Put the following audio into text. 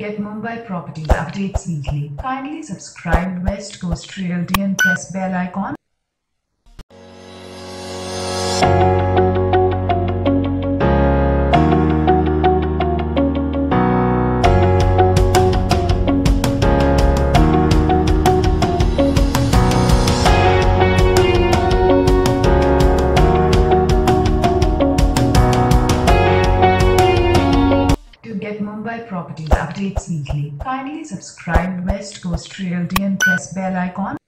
get Mumbai properties updates weekly, kindly subscribe West Coast Realty and press bell icon. Get Mumbai properties updates weekly, kindly subscribe West Coast Realty and press bell icon.